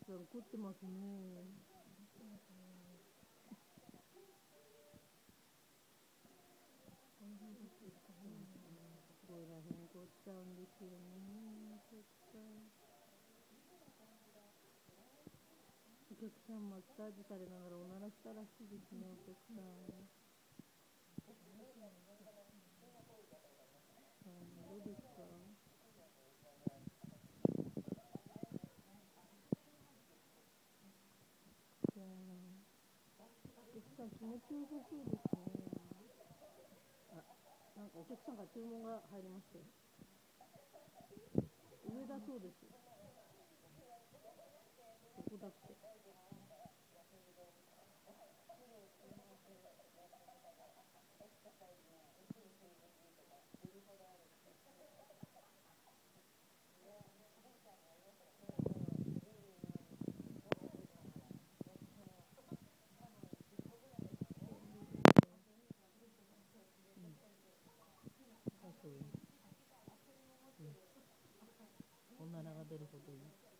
さん怒ってますね。ここら辺怒っちゃうんですよね。絶対。お客さんマッサージされながらおならしたらしいですね、お客さん。どうですか？じゃあ、お客さん気持ちよさそうですね。あ、なんかお客さんから注文が入りましたよ。上だそうです。どこだっけ？はい、そういう。おならが出るほどいい。